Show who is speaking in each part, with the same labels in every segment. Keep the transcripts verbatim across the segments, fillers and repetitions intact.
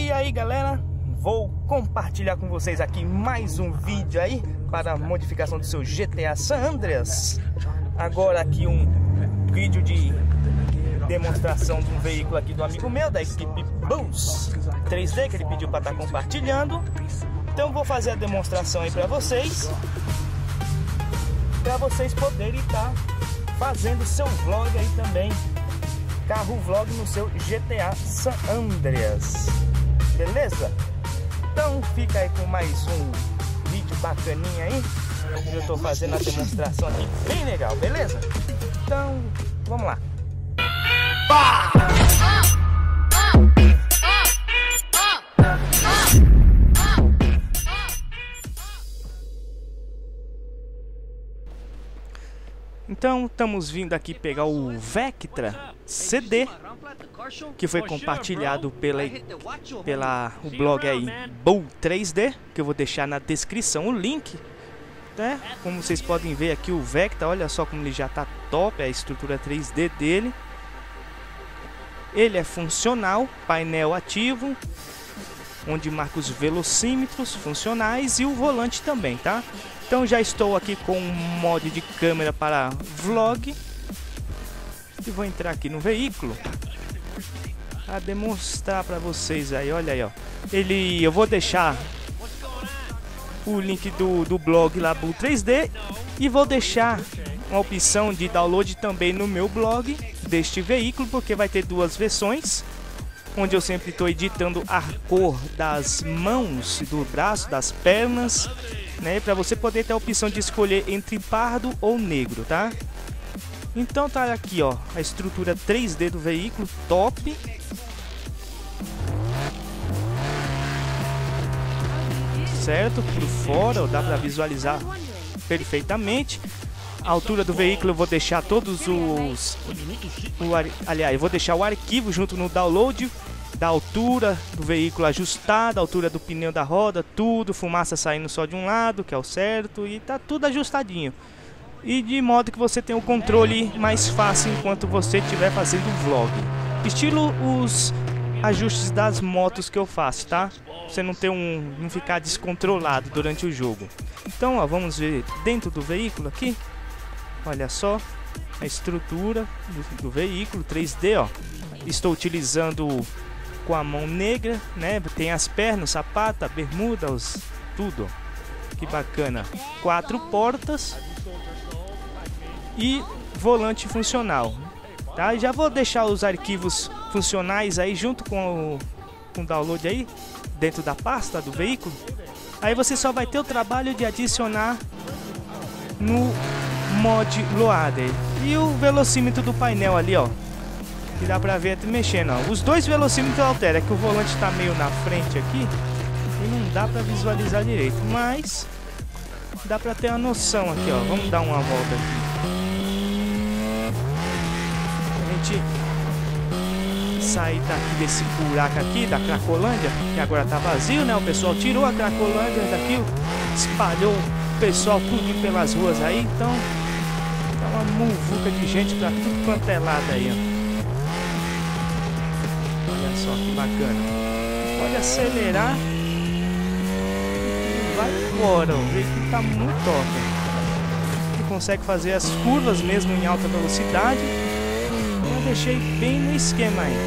Speaker 1: E aí galera, vou compartilhar com vocês aqui mais um vídeo aí para a modificação do seu G T A San Andreas. Agora aqui um vídeo de demonstração de um veículo aqui do amigo meu, da equipe Boost três D, que ele pediu para estar compartilhando. Então vou fazer a demonstração aí para vocês, para vocês poderem estar fazendo seu vlog aí também, carro vlog no seu G T A San Andreas, beleza? Então fica aí com mais um vídeo bacaninha aí. Eu tô fazendo a demonstração aqui bem legal, beleza? Então vamos lá. Bah! Então estamos vindo aqui pegar o Vectra C D, que foi compartilhado pela, pela o blog aí Bull três D, que eu vou deixar na descrição o link, né? Como vocês podem ver aqui o Vectra, olha só como ele já tá top, a estrutura três D dele. Ele é funcional, painel ativo, onde marca os velocímetros funcionais e o volante também, tá? Então já estou aqui com um modo de câmera para vlog e vou entrar aqui no veículo a demonstrar para vocês aí, olha aí, ó. Ele, eu vou deixar o link do, do blog lá, Bull três D, e vou deixar uma opção de download também no meu blog deste veículo, porque vai ter duas versões, onde eu sempre estou editando a cor das mãos, do braço, das pernas, né, para você poder ter a opção de escolher entre pardo ou negro, tá? Então tá aqui, ó, a estrutura três D do veículo, top. Certo, por fora, ó, dá para visualizar perfeitamente. A altura do veículo eu vou deixar todos os... O, aliás, eu vou deixar o arquivo junto no download da altura do veículo ajustada, a altura do pneu da roda, tudo, fumaça saindo só de um lado, que é o certo, e tá tudo ajustadinho. E de modo que você tenha o controle mais fácil enquanto você estiver fazendo o vlog. Estilo os ajustes das motos que eu faço, tá? Você não ter um, não ficar descontrolado durante o jogo. Então, ó, vamos ver dentro do veículo aqui. Olha só a estrutura do, do veículo três D, ó. Estou utilizando com a mão negra, né? Tem as pernas, sapata, bermuda, os, tudo. Que bacana. Quatro portas e volante funcional, tá? Já vou deixar os arquivos funcionais aí junto com o, com o download aí dentro da pasta do veículo. Aí você só vai ter o trabalho de adicionar no mod loader. E o velocímetro do painel ali, ó, que dá pra ver mexendo, ó. Os dois velocímetros alteram, é que o volante tá meio na frente aqui e não dá pra visualizar direito, mas dá pra ter uma noção aqui, ó. Vamos dar uma volta aqui. A gente sair daqui desse buraco aqui da Cracolândia, que agora tá vazio, né? O pessoal tirou a Cracolândia daqui, espalhou o pessoal tudo pelas ruas aí, então tá uma muvuca de gente pra tudo quanto é lado aí, ó. Olha só que bacana. Pode acelerar e vai fora, o veículo tá muito top. Ele consegue fazer as curvas mesmo em alta velocidade. Eu deixei bem no esquema aí.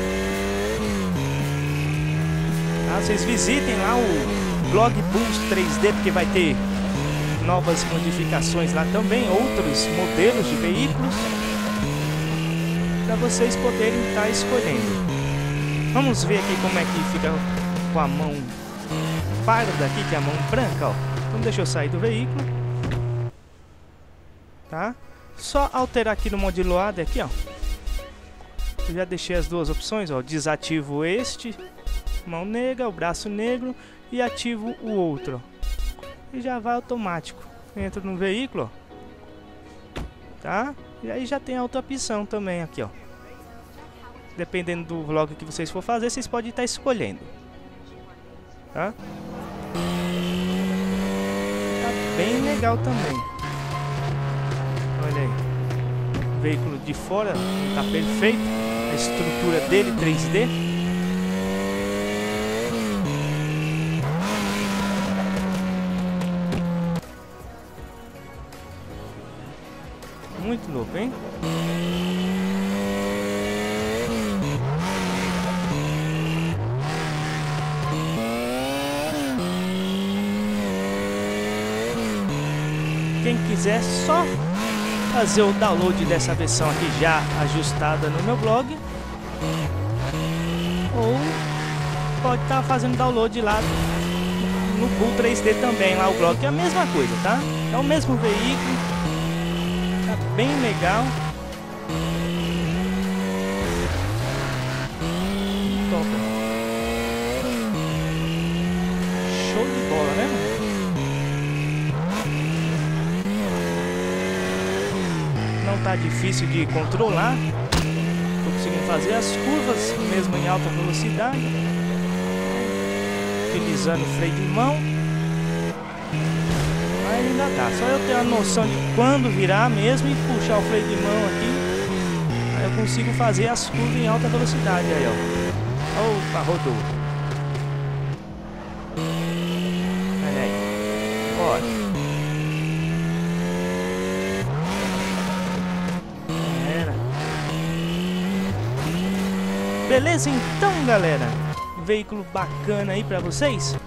Speaker 1: Tá? Vocês visitem lá o blog Boost três D, porque vai ter novas modificações lá também, outros modelos de veículos para vocês poderem estar escolhendo. Vamos ver aqui como é que fica com a mão parda aqui, que é a mão branca, ó. Então deixa eu sair do veículo, tá? Só alterar aqui no modo loader aqui, ó. Eu já deixei as duas opções, ó. Desativo este, mão negra, o braço negro, e ativo o outro, ó. E já vai automático. Entra no veículo, ó, tá? E aí já tem a outra opção também aqui, ó. Dependendo do vlog que vocês for fazer, vocês podem estar escolhendo, tá? Tá bem legal também. Olha aí. O veículo de fora tá perfeito. A estrutura dele três D. muito louco, hein? Quem quiser, só fazer o download dessa versão aqui já ajustada no meu blog, ou pode estar fazendo download lá no Bull três D também, lá o blog, que é a mesma coisa, tá? É o mesmo veículo, tá bem legal. Top. Show de bola, né? Não tá difícil de controlar. Tô conseguindo fazer as curvas mesmo em alta velocidade, utilizando o freio de mão. Mas ainda dá, só eu ter a noção de quando virar mesmo e puxar o freio de mão aqui, aí eu consigo fazer as curvas em alta velocidade. Aí, ó. Opa, rodou. Olha aí. Bora. Beleza, então, galera, veículo bacana aí pra vocês.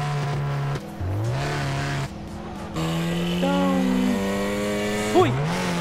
Speaker 1: Então, fui!